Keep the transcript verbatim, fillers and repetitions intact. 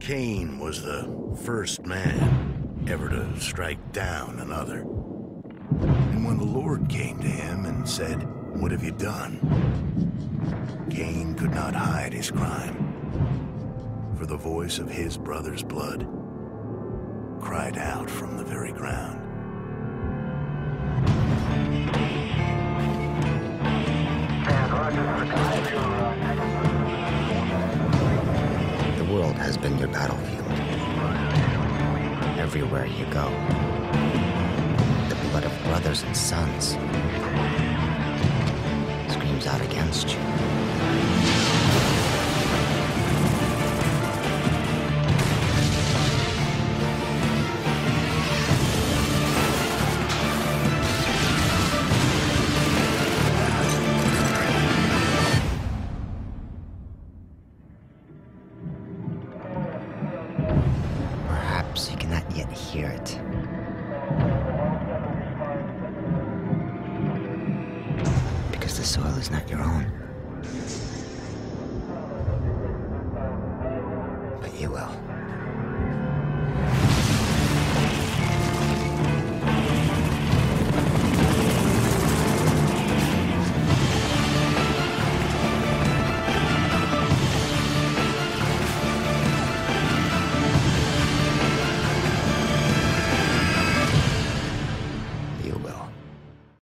Cain was the first man ever to strike down another. And when the Lord came to him and said, "What have you done?" Cain could not hide his crime, for the voice of his brother's blood cried out from the very ground. The world has been your battlefield. Everywhere you go, the blood of brothers and sons screams out against you. Perhaps you cannot yet hear it. Because the soil is not your own.